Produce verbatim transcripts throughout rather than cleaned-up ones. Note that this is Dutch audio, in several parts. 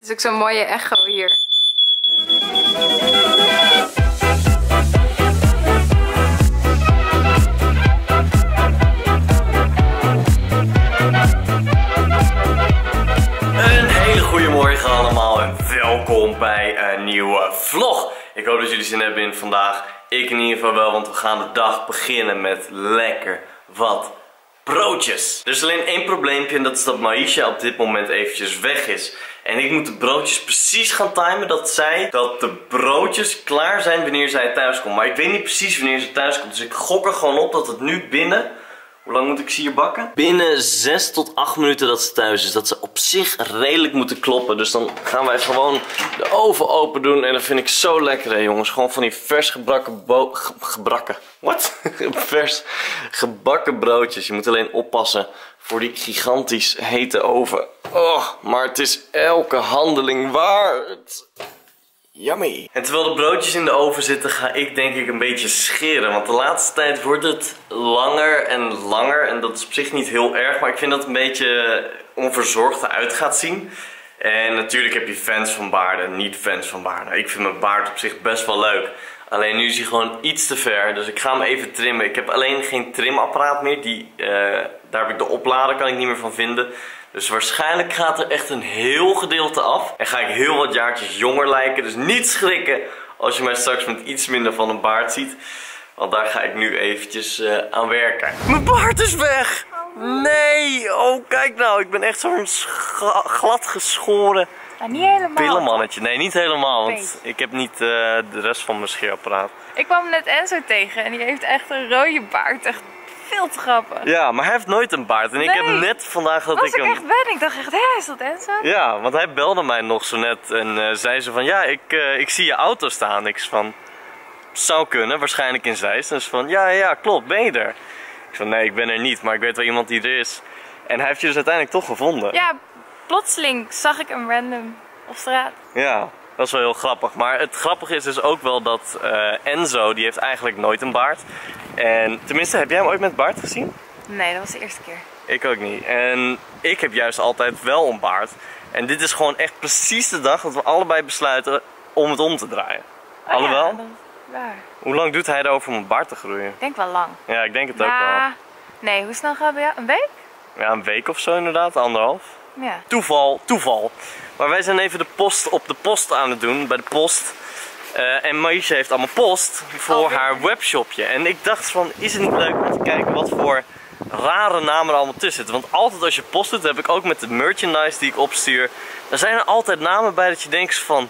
is ook zo'n mooie echo hier. Een hele goede morgen allemaal en welkom bij een nieuwe vlog. Ik hoop dat jullie zin hebben in vandaag. Ik in ieder geval wel, want we gaan de dag beginnen met lekker wat broodjes. Er is alleen één probleempje en dat is dat Maisha op dit moment eventjes weg is. En ik moet de broodjes precies gaan timen dat zij, dat de broodjes klaar zijn wanneer zij thuis komt. Maar ik weet niet precies wanneer ze thuis komt, dus ik gok er gewoon op dat het nu binnen... Hoe lang moet ik ze hier bakken? Binnen zes tot acht minuten dat ze thuis is. Dat ze op zich redelijk moeten kloppen. Dus dan gaan wij gewoon de oven open doen. En dat vind ik zo lekker, hè, jongens. Gewoon van die vers gebrakken bo... Ge gebrakken. Wat? Vers gebakken broodjes. Je moet alleen oppassen voor die gigantisch hete oven. Oh, maar het is elke handeling waard. Yummy. En terwijl de broodjes in de oven zitten, ga ik denk ik een beetje scheren. Want de laatste tijd wordt het langer en langer. En dat is op zich niet heel erg. Maar ik vind dat het een beetje onverzorgd eruit gaat zien. En natuurlijk heb je fans van baarden en niet fans van baarden. Ik vind mijn baard op zich best wel leuk. Alleen nu is hij gewoon iets te ver. Dus ik ga hem even trimmen. Ik heb alleen geen trimapparaat meer. Die, uh, daar heb ik de oplader, kan ik niet meer van vinden. Dus waarschijnlijk gaat er echt een heel gedeelte af. En ga ik heel wat jaartjes jonger lijken. Dus niet schrikken als je mij straks met iets minder van een baard ziet. Want daar ga ik nu eventjes uh, aan werken. Mijn baard is weg! Nee! Oh, kijk nou. Ik ben echt zo'n glad geschoren Maar niet helemaal. pillenmannetje. Nee, niet helemaal. Want ik heb niet uh, de rest van mijn scheerapparaat. Ik kwam net Enzo tegen en die heeft echt een rode baard. Echt veel te grappig. Ja, maar hij heeft nooit een baard. En nee. ik heb net vandaag dat Was ik ik hem... echt ben. Ik dacht echt, hé, is dat Enzo? Ja, want hij belde mij nog zo net en uh, zei ze van, ja, ik, uh, ik zie je auto staan. Ik van, zou kunnen, waarschijnlijk in Zeist. En ze van, ja, ja, klopt, ben je er? Ik van, nee, ik ben er niet, maar ik weet wel iemand die er is. En hij heeft je dus uiteindelijk toch gevonden. Ja, plotseling zag ik hem random op straat. Ja, dat is wel heel grappig. Maar het grappige is dus ook wel dat uh, Enzo, die heeft eigenlijk nooit een baard. En tenminste, heb jij hem ooit met baard gezien? Nee, dat was de eerste keer. Ik ook niet. En ik heb juist altijd wel een baard. En dit is gewoon echt precies de dag dat we allebei besluiten om het om te draaien. Oh, Alhoewel? ja, dat is waar. Hoe lang doet hij erover om een baard te groeien? Ik denk wel lang. Ja, ik denk het ook Ja, wel. nee, hoe snel gaat het bij jou? Een week? Ja, een week of zo inderdaad, anderhalf. Ja. Toeval, toeval. Maar wij zijn even de post op de post aan het doen, bij de post. Uh, en Maisha heeft allemaal post voor Alweer. haar webshopje. En ik dacht van, is het niet leuk om te kijken wat voor rare namen er allemaal tussen zitten. Want altijd als je post doet, heb ik ook met de merchandise die ik opstuur. Daar zijn er altijd namen bij dat je denkt van,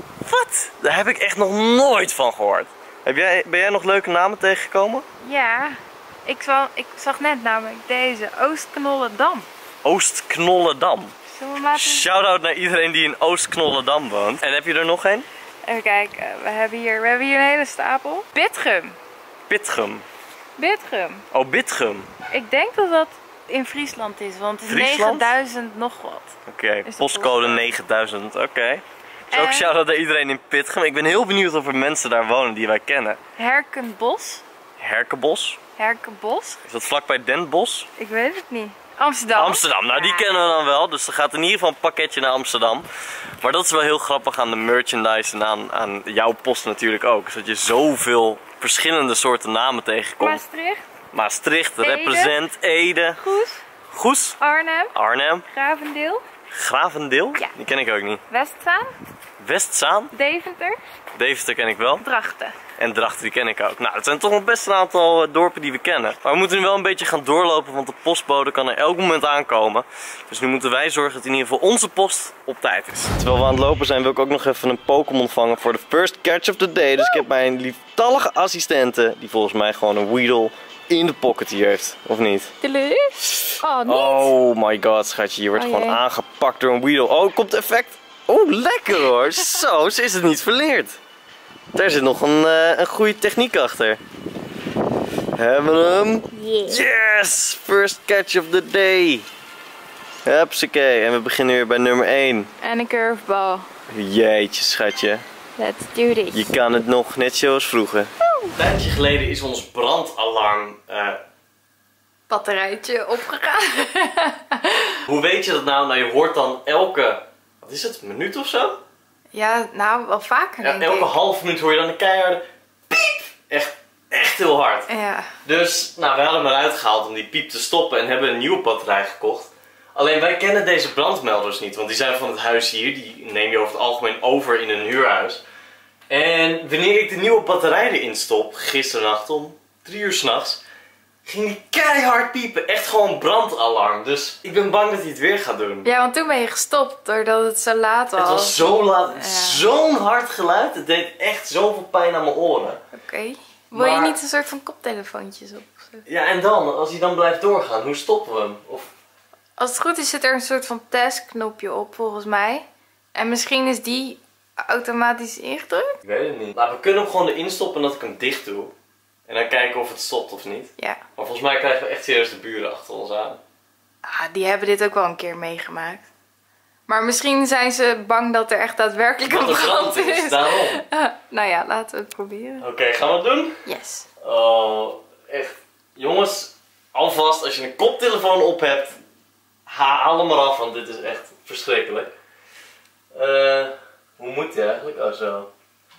wat? Daar heb ik echt nog nooit van gehoord. Heb jij, ben jij nog leuke namen tegengekomen? Ja, ik zag, ik zag net namelijk deze, Oostknollendam. Oostknollendam. Zullen we maar even... Shout-out naar iedereen die in Oostknollendam woont. En heb je er nog een? Even kijken, we hebben hier, we hebben hier een hele stapel. Bitgum. Pitgum. Bitgum. Oh, Bitgum. Ik denk dat dat in Friesland is, want het is Friesland? negenduizend nog wat. Oké, okay, Is de postcode postcode. negenduizend. Oké. Okay. Dus ook En- shout-out naar iedereen in Pitgum. Ik ben heel benieuwd of er mensen daar wonen die wij kennen. Herkenbos. Herkenbos. Herkenbos. Is dat vlakbij Den Bosch? Ik weet het niet. Amsterdam. Amsterdam, nou die Ja. kennen we dan wel. Dus er gaat in ieder geval een pakketje naar Amsterdam. Maar dat is wel heel grappig aan de merchandise en aan, aan jouw post natuurlijk ook. Is dat je zoveel verschillende soorten namen tegenkomt. Maastricht. Maastricht, Ede. Represent, Ede, Goes. Goes, Arnhem. Arnhem, Gravendeel. Gravendeel, Ja. die ken ik ook niet. Westzaan. Westzaan, Deventer. Deventer ken ik wel. Drachten. En Drachten, die ken ik ook. Nou, het zijn toch nog best een aantal uh, dorpen die we kennen. Maar we moeten nu wel een beetje gaan doorlopen, want de postbode kan er elk moment aankomen. Dus nu moeten wij zorgen dat in ieder geval onze post op tijd is. Terwijl we aan het lopen zijn, wil ik ook nog even een Pokémon vangen voor de first catch of the day. Dus ik heb mijn lieftallige assistente, die volgens mij gewoon een Weedle in de pocket hier heeft. Of niet? Teleus. Oh, niet. Oh my god, schatje. Je wordt Oh, gewoon jee. aangepakt door een Weedle. Oh, komt effect. Oh, lekker hoor. Zo, ze is het niet verleerd. Daar zit nog een, uh, een goede techniek achter. Hebben we hem? Yeah. Yes! First catch of the day. Hupsakee. En we beginnen weer bij nummer één. En een curveball. Jeetje, schatje. Let's do this. Je kan het nog net zoals vroeger. Een tijdje geleden is ons brandalarm... Uh, Batterijtje opgegaan. hoe weet je dat nou? Nou, je hoort dan elke wat is het, een minuut of zo? Ja, nou, wel vaker Ja, denk elke ik. half minuut hoor je dan een keiharde piep. Echt, echt heel hard. Ja. Dus, nou, we hadden hem eruit gehaald om die piep te stoppen en hebben een nieuwe batterij gekocht. Alleen wij kennen deze brandmelders niet, want die zijn van het huis hier. Die neem je over het algemeen over in een huurhuis. En wanneer ik de nieuwe batterij erin stop, gisternacht om drie uur s'nachts, ging die keihard piepen. Echt gewoon brandalarm. Dus ik ben bang dat hij het weer gaat doen. Ja, want toen ben je gestopt doordat het zo laat was. Het was zo laat, Ja. zo'n hard geluid. Het deed echt zoveel pijn aan mijn oren. Oké. Okay. Wil je Maar- niet een soort van koptelefoontjes op? Of zo? Ja, en dan, als hij dan blijft doorgaan, hoe stoppen we hem? Of... Als het goed is zit er een soort van testknopje op volgens mij. En misschien is die automatisch ingedrukt? Ik weet het niet. Nou, we kunnen hem gewoon erin stoppen dat ik hem dicht doe. En dan kijken of het stopt of niet. Ja. Maar volgens mij krijgen we echt serieus de buren achter ons aan. Ah, die hebben dit ook wel een keer meegemaakt. Maar misschien zijn ze bang dat er echt daadwerkelijk een Wat er brand brand is, is. daarom. Ah, nou ja, laten we het proberen. Oké, gaan we het doen? Yes. Oh, echt. Jongens, alvast als je een koptelefoon op hebt, haal hem eraf, want dit is echt verschrikkelijk. Eh, hoe moet die eigenlijk? Oh, zo.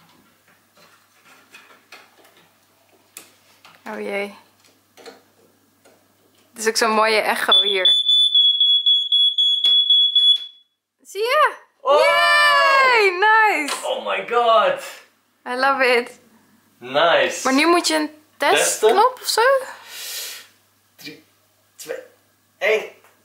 Oh jee. Het is ook zo'n mooie echo hier. Zie je? Oh! Yay! Nice! Oh my god! I love it. Nice! Maar nu moet je een testknop of zo? drie, twee, één.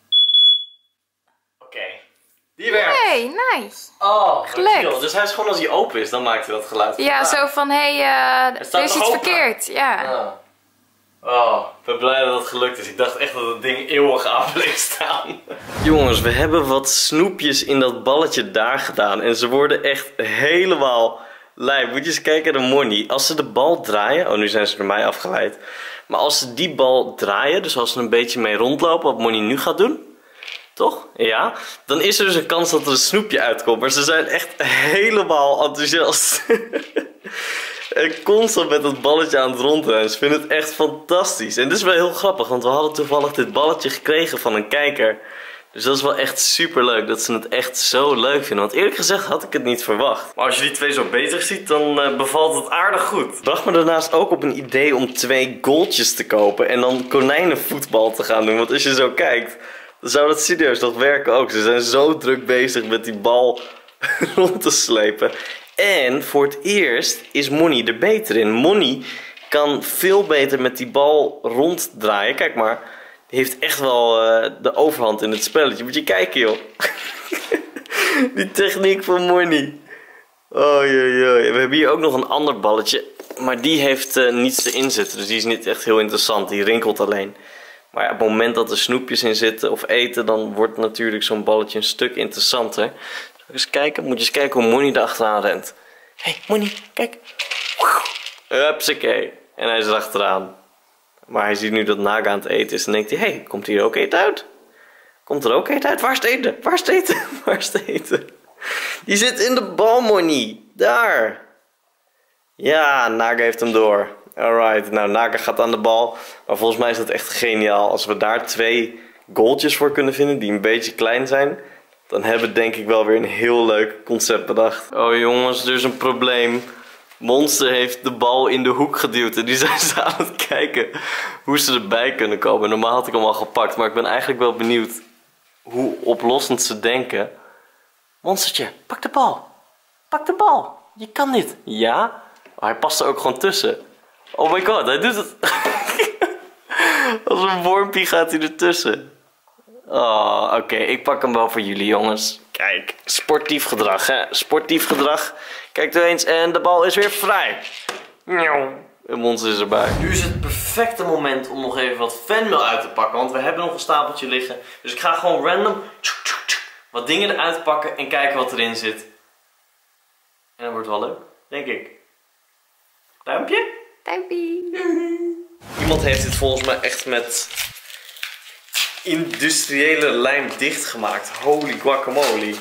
Oké. Die werkt. Hey, nice. Oh, Gelukt. chill. Dus hij is gewoon als hij open is, dan maakt hij dat geluid. Ja, Ah. zo van, hé, hey, uh, staat er is nog iets open. verkeerd. Ja. Ah. Oh, ik ben blij dat het gelukt is. Ik dacht echt dat het ding eeuwig aan bleef staan. Jongens, we hebben wat snoepjes in dat balletje daar gedaan. En ze worden echt helemaal lijp. Moet je eens kijken naar de Moni. Als ze de bal draaien... Oh, nu zijn ze door mij afgeleid. Maar als ze die bal draaien, dus als ze een beetje mee rondlopen, wat Moni nu gaat doen... Toch? Ja. Dan is er dus een kans dat er een snoepje uitkomt. Maar ze zijn echt helemaal enthousiast. En constant met dat balletje aan het rondrennen. Ze vinden het echt fantastisch. En dit is wel heel grappig, want we hadden toevallig dit balletje gekregen van een kijker. Dus dat is wel echt super leuk dat ze het echt zo leuk vinden. Want eerlijk gezegd had ik het niet verwacht. Maar als je die twee zo bezig ziet, dan uh, bevalt het aardig goed. Bracht me daarnaast ook op een idee om twee goaltjes te kopen. En dan konijnenvoetbal te gaan doen. Want als je zo kijkt, dan zou dat serieus nog werken ook. Ze zijn zo druk bezig met die bal rond te slepen. En voor het eerst is Moni er beter in. Moni kan veel beter met die bal ronddraaien. Kijk maar, die heeft echt wel uh, de overhand in het spelletje. Moet je kijken, joh. Die techniek van Moni. Oh, jee, jee. We hebben hier ook nog een ander balletje. Maar die heeft uh, niets erin zitten. Dus die is niet echt heel interessant. Die rinkelt alleen. Maar ja, op het moment dat er snoepjes in zitten of eten, dan wordt natuurlijk zo'n balletje een stuk interessanter. Eens kijken, moet je eens kijken hoe Moni er achteraan rent. Hé, hey, Moni, kijk. Hupsakee. En hij is er achteraan. Maar hij ziet nu dat Naga aan het eten is. En denkt hij, hé, hey, komt hier ook eten uit? Komt er ook eten uit? Waar is het eten? Waar is het eten? Waar is het eten? Die zit in de bal, Moni. Daar. Ja, Naga heeft hem door. Alright, nou Naga gaat aan de bal. Maar volgens mij is dat echt geniaal. Als we daar twee goaltjes voor kunnen vinden die een beetje klein zijn, dan hebben we denk ik wel weer een heel leuk concept bedacht. Oh jongens, er is een probleem. Monster heeft de bal in de hoek geduwd. En die zijn ze aan het kijken hoe ze erbij kunnen komen. Normaal had ik hem al gepakt. Maar ik ben eigenlijk wel benieuwd hoe oplossend ze denken. Monstertje, pak de bal. Pak de bal. Je kan dit. Ja? Maar hij past er ook gewoon tussen. Oh my god, hij doet het. Als een wormpie gaat hij ertussen. Oh, oké. Okay. Ik pak hem wel voor jullie, jongens. Kijk, sportief gedrag, hè. Sportief gedrag. Kijk er eens en de bal is weer vrij. En Monster is erbij. Nu is het perfecte moment om nog even wat fanmail uit te pakken. Want we hebben nog een stapeltje liggen. Dus ik ga gewoon random wat dingen eruit pakken en kijken wat erin zit. En dat wordt wel leuk, denk ik. Duimpje? Duimpie. Iemand heeft dit volgens mij echt met industriële lijm dichtgemaakt. Holy guacamole.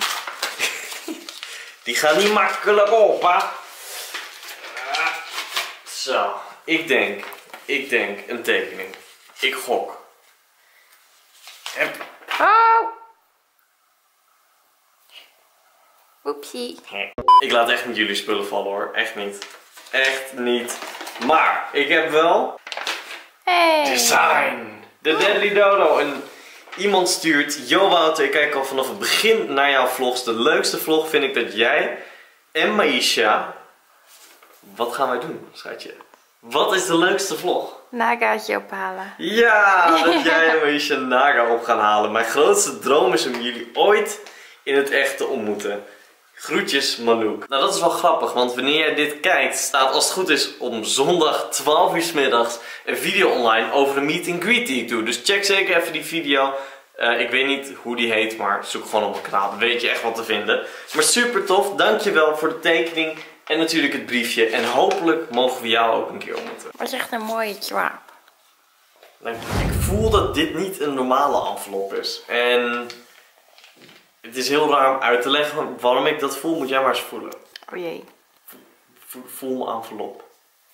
Die gaan niet makkelijk open. Zo, ik denk, ik denk een tekening. Ik gok. Hup. Oh. Oepsie. Ik laat echt niet jullie spullen vallen hoor. Echt niet. Echt niet. Maar ik heb wel... Hey. Design. De Deadly Dodo. En iemand stuurt... Yo Wouter, ik kijk al vanaf het begin naar jouw vlogs. De leukste vlog vind ik dat jij en Maisha... Wat gaan wij doen, schatje? Wat is de leukste vlog? Nagaatje ophalen. Ja, dat jij en Maisha Naga op gaan halen. Mijn grootste droom is om jullie ooit in het echt te ontmoeten. Groetjes, Malouk. Nou, dat is wel grappig, want wanneer jij dit kijkt, staat als het goed is om zondag twaalf uur 's middags een video online over een meet and greet die ik doe. Dus check zeker even die video. Uh, ik weet niet hoe die heet, maar zoek gewoon op mijn kanaal. Dan weet je echt wat te vinden. Maar super tof, dankjewel voor de tekening en natuurlijk het briefje. En hopelijk mogen we jou ook een keer ontmoeten. Wat is echt een mooie tjaap. Ik voel dat dit niet een normale envelop is. En... Het is heel raar om uit te leggen waarom ik dat voel, moet jij maar eens voelen. Oh jee. Voel, voel mijn envelop.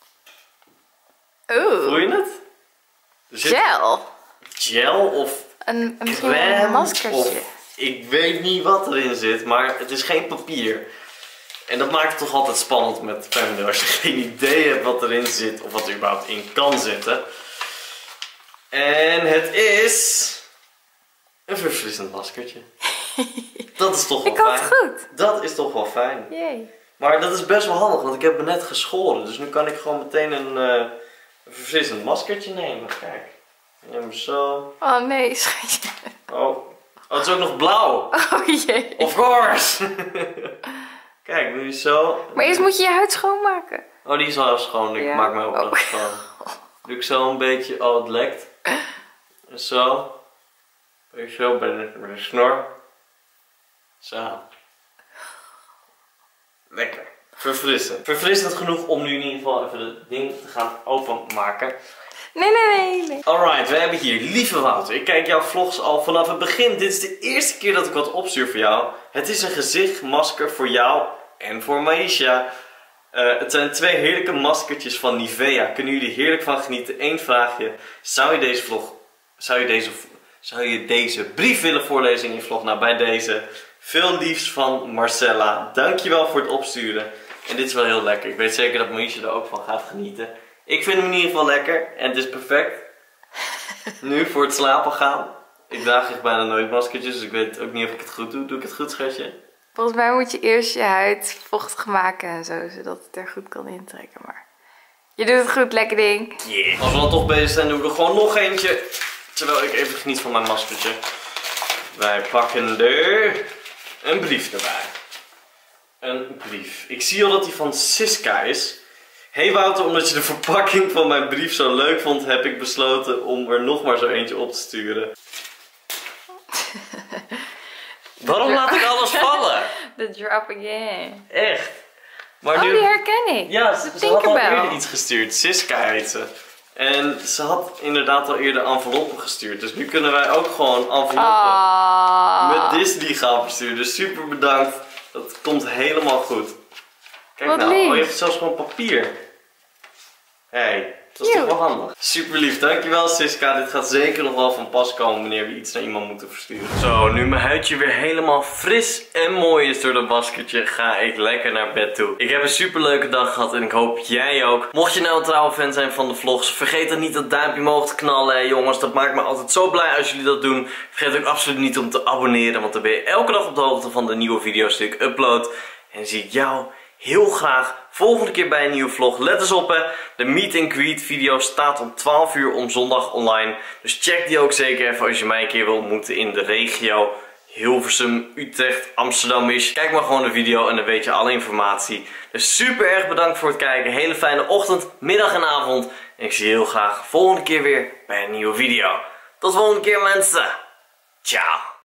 Oeh. Voel je het? Zit gel. Gel of een, een crème een maskertje. Of, ik weet niet wat erin zit, maar het is geen papier. En dat maakt het toch altijd spannend met Femdel als je geen idee hebt wat erin zit of wat er überhaupt in kan zitten. En het is een verfrissend maskertje. Dat is toch wel ik fijn. had het goed. Dat is toch wel fijn. Jee. Maar dat is best wel handig, want ik heb me net geschoren. Dus nu kan ik gewoon meteen een, uh, een verfrissend maskertje nemen. Kijk. Ik neem hem zo. Oh nee, schatje. Oh. Oh, het is ook nog blauw. Oh jee. Of course. Kijk, doe je zo. Maar eerst moet je je huid schoonmaken. Oh, die is al schoon. Ik ja? maak me ook oh. nog schoon. Doe ik zo een beetje. Oh, het lekt. En zo. Weet je zo, bij de, bij de snor. Zo. Lekker. Verfrissend. Verfrissend genoeg om nu in ieder geval even het ding te gaan openmaken. Nee, nee, nee, nee. Alright, we hebben hier lieve Wouter. Ik kijk jouw vlogs al vanaf het begin. Dit is de eerste keer dat ik wat opstuur voor jou. Het is een gezichtmasker voor jou en voor Maisha. Uh, het zijn twee heerlijke maskertjes van Nivea. Kunnen jullie heerlijk van genieten. Eén vraagje. Zou je deze vlog... Zou je deze... Zou je deze brief willen voorlezen in je vlog? Nou, bij deze. Veel liefs van Marcella. Dankjewel voor het opsturen. En dit is wel heel lekker. Ik weet zeker dat Maisha er ook van gaat genieten. Ik vind hem in ieder geval lekker. En het is perfect. Nu voor het slapen gaan. Ik draag echt bijna nooit maskertjes. Dus ik weet ook niet of ik het goed doe. Doe ik het goed, schatje? Volgens mij moet je eerst je huid vochtig maken en zo. Zodat het er goed kan intrekken. Maar je doet het goed, lekker ding. Yeah. Als we dan toch bezig zijn, doen we er gewoon nog eentje. Terwijl ik even geniet van mijn maskertje. Wij pakken er een brief erbij. Een brief. Ik zie al dat die van Siska is. Hey Wouter, omdat je de verpakking van mijn brief zo leuk vond, heb ik besloten om er nog maar zo eentje op te sturen. Waarom laat ik alles vallen? The drop again. Echt. Maar oh, nu... die herken ik. Ja, de ze, ze had al Tinkerbell. eerder iets gestuurd. Siska heet ze. En ze had inderdaad al eerder enveloppen gestuurd. Dus nu kunnen wij ook gewoon enveloppen oh. met Disney gaan versturen. Dus super bedankt. Dat komt helemaal goed. Kijk Wat nou, lief. oh, je hebt zelfs gewoon papier. Hé, hey, dat is Cute. toch wel handig. Super lief, dankjewel Siska. Dit gaat zeker nog wel van pas komen wanneer we iets naar iemand moeten versturen. Zo, nu mijn huidje weer helemaal fris en mooi is door dat maskertje, ga ik lekker naar bed toe. Ik heb een super leuke dag gehad en ik hoop jij ook. Mocht je nou een trouwe fan zijn van de vlogs, vergeet dan niet dat duimpje omhoog te knallen, hè, jongens. Dat maakt me altijd zo blij als jullie dat doen. Vergeet ook absoluut niet om te abonneren, want dan ben je elke dag op de hoogte van de nieuwe video's die ik upload. En zie ik jou heel graag volgende keer bij een nieuwe vlog. Let eens op hè, de meet and greet video staat om twaalf uur om zondag online. Dus check die ook zeker even als je mij een keer wil ontmoeten in de regio. Hilversum, Utrecht, Amsterdam is. Kijk maar gewoon de video en dan weet je alle informatie. Dus super erg bedankt voor het kijken. Hele fijne ochtend, middag en avond. En ik zie je heel graag volgende keer weer bij een nieuwe video. Tot volgende keer mensen. Ciao.